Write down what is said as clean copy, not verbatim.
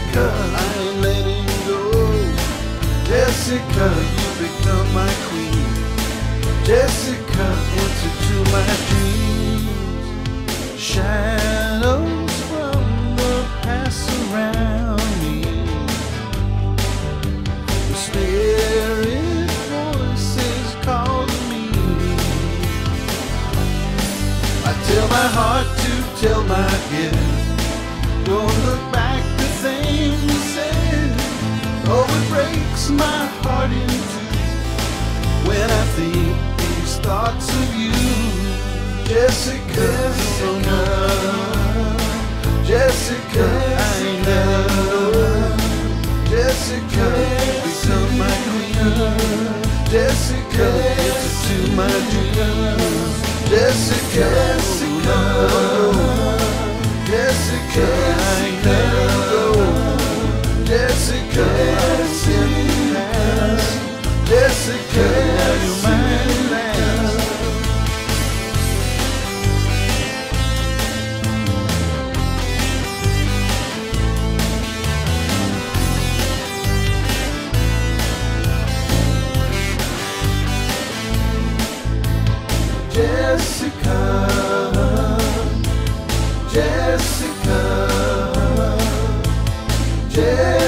Jessica, I ain't letting go. Jessica, you become my queen. Jessica, enter to my dreams. Shadows from the past surround me. The spirit voices calling me. I tell my heart to tell my head, don't look back to things you said. Oh, it breaks my heart in two when I think these thoughts of you. Jessica, oh no, Jessica, I ain't letting go. Jessica, become my queen. Jessica, into my dreams. Jessica, Jessica, I ain't letting go. Jessica, Jessica, you're mine last. Jessica, Jessica, Jessica.